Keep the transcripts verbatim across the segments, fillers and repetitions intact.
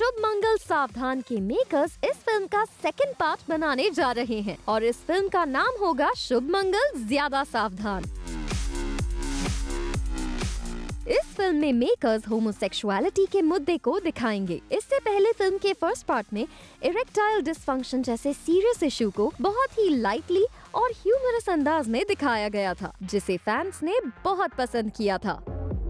शुभ मंगल सावधान के मेकर्स इस फिल्म का सेकंड पार्ट बनाने जा रहे हैं और इस फिल्म का नाम होगा शुभ मंगल ज्यादा सावधान। इस फिल्म में मेकर्स होमोसेक्सुअलिटी के मुद्दे को दिखाएंगे। इससे पहले फिल्म के फर्स्ट पार्ट में इरेक्टाइल डिसफंक्शन जैसे सीरियस इशू को बहुत ही लाइटली और ह्यूमरस अंदाज में दिखाया गया था, जिसे फैंस ने बहुत पसंद किया था।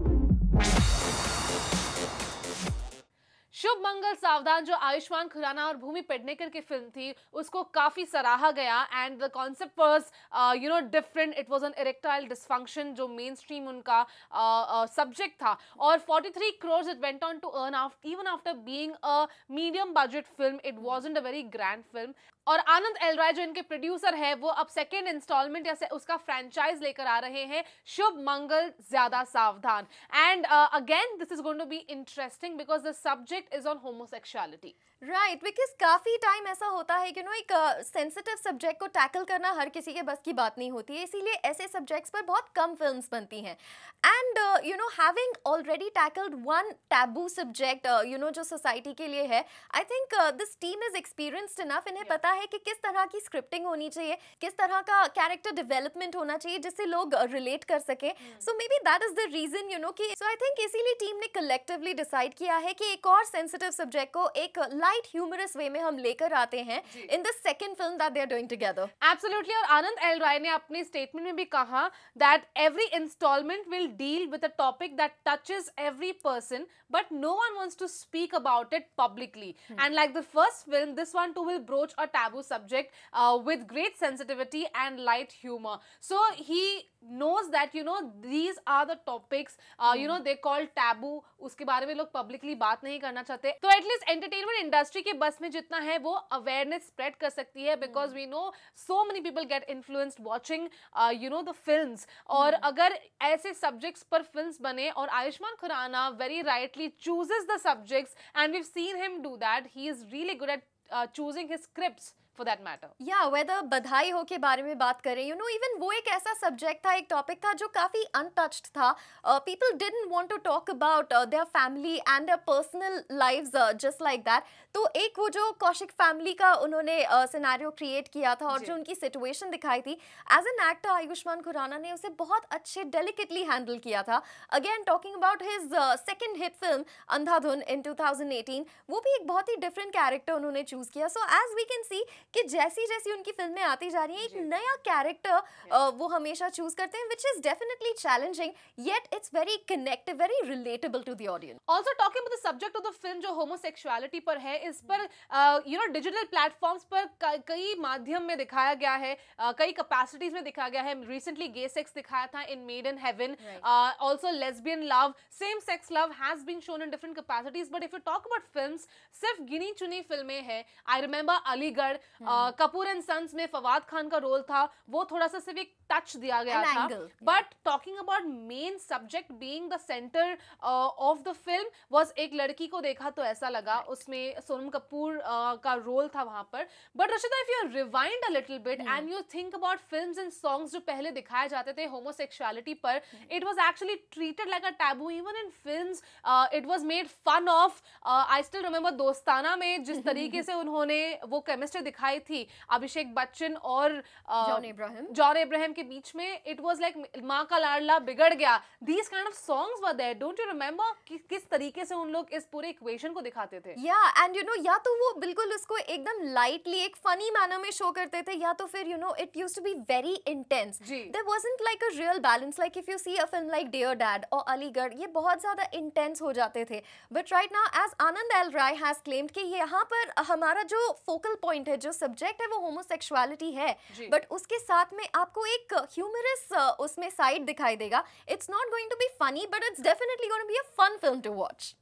शुभ मंगल सावधान जो आयुष्मान खुराना और भूमि पेडनेकर की फिल्म थी, उसको काफी सराहा गया and the concept was you know different. It was an erectile dysfunction जो मेन स्ट्रीम उनका सब्जेक्ट uh, uh, था और forty-three crores it went on to earn after even after being a medium budget film. It wasn't a very grand film. और आनंद एल राय जो इनके producer है, वो अब सेकेंड इंस्टॉलमेंट या उसका फ्रेंचाइज लेकर आ रहे हैं, शुभ Mangal Zyada Saavdhan. And again this is going to be interesting because the subject is on homosexuality. Right, because काफी टाइम ऐसा होता है कि नो एक सेंसिटिव uh, सब्जेक्ट को टैकल करना हर किसी के बस की बात नहीं होती है, इसीलिए ऐसे सब्जेक्ट्स पर बहुत कम फिल्म्स बनती हैं। And you know having already tackled one taboo subject you know जो सोसाइटी के लिए है, I think this team is experienced enough. इन्हें yeah. पता है कि किस तरह की स्क्रिप्टिंग होनी चाहिए, किस तरह का कैरेक्टर डेवलपमेंट होना चाहिए जिससे लोग रिलेट uh, कर सके। So maybe that is the reason you know कि सो आई थिंक इसीलिए टीम ने कलेक्टिवली डिसाइड किया है कि एक और सेंसिटिव सब्जेक्ट को एक लाइट ह्यूमरस वे में हम लेकर आते हैं in the second film that they are doing together. Absolutely. और आनंद एल राय ने अपने स्टेटमेंट में भी कहा that every instalment will deal with a topic that touches every person but no one wants to speak about it publicly. And like the first film, this one too will broach a taboo subject with great sensitivity and light humor. So he knows that you know these are the topics uh, mm. you know they call taboo. उसके बारे में लोग publicly बात नहीं करना चाहते, तो at least entertainment industry के बस में जितना है वो अवेयरनेस स्प्रेड कर सकती है because we know so many people get influenced watching you know the films. और mm. अगर ऐसे सब्जेक्ट्स पर फिल्म्स बने और Ayushmann Khurrana very rightly chooses the subjects and we seen him do that, he is really good at choosing his scripts for that matter. Yeah, whether बधाई हो के बारे में बात करें, you know, even वो एक ऐसा सब्जेक्ट था, एक टॉपिक था जो काफी untouched था. uh, people didn't want to talk about uh, their family and their personal lives uh, just like that. तो एक वो जो कौशिक फैमिली का उन्होंने सिनेरियो uh, क्रिएट किया था और जो उनकी सिचुएशन दिखाई थी, as an actor Ayushmann Khurrana ने उसे बहुत अच्छे डेलिकेटली हैंडल किया था। Again talking about his second hit film Andhadhun in two thousand eighteen, वो भी एक बहुत ही डिफरेंट कैरेक्टर उन्होंने चूज किया। So as we can see कि जैसी जैसी उनकी फिल्में आती जा रही हैं, एक नया कैरेक्टर uh, वो हमेशा चूज करते हैं, which is definitely challenging, yet it's very connective, very relatable to the audience. Also talking about the subject of the film जो homosexuality पर है, इस पर यू नो डिजिटल प्लेटफॉर्म्स पर कई माध्यम में दिखाया गया है, uh, कई कैपेसिटीज में दिखाया गया है। रिसेंटली गे सेक्स दिखाया था in Made in Heaven, also lesbian love, same sex love has been shown in different capacities. But if you talk about films, सिर्फ गिनी चुनी फिल्में हैं। I remember Aligarh, Kapoor and Sons में फवाद खान का रोल था, वो थोड़ा सा सिर्फ एक टच दिया गया था। But talking about main subject being the centre of the film was, एक लड़की को देखा तो ऐसा लगा, उसमें सोनम कपूर uh, का रोल था वहां पर। But Rashida, if you rewind a little bit and you think about films and songs जो पहले दिखाए जाते थे होमोसेक्सुअलिटी पर, it was actually treated like a taboo even in films. It was made fun of. I still remember Dostana में जिस तरीके से उन्होंने वो केमिस्ट्री दिखाई थी अभिषेक बच्चन और जॉन इब्राहिम जॉन इब्राहिम के बीच में, इट वाज लाइक माँ का लाडला बिगड़ गया। These kind of songs were there. Don't you remember कि किस तरीके से उन लोग इस पूरे इक्वेशन को दिखाते थे? या एंड यू नो, या तो वो बिल्कुल उसको एकदम लाइटली एक फनी मैनर में शो करते थे, या तो फिर you know it used to be very intense. There wasn't like a real balance. Like if you see a film like Dear Dad और अलीगढ़, ये बहुत ज्यादा इंटेंस हो जाते थे। But right now as Anand L Rai has claimed कि यहाँ पर हमारा जो फोकल पॉइंट है, जो सब्जेक्ट है, वो होमोसेक्सुअलिटी है, बट उसके साथ में आपको एक ह्यूमरस उसमें साइड दिखाई देगा। It's not going to be funny, but it's definitely going to be a fun film to watch.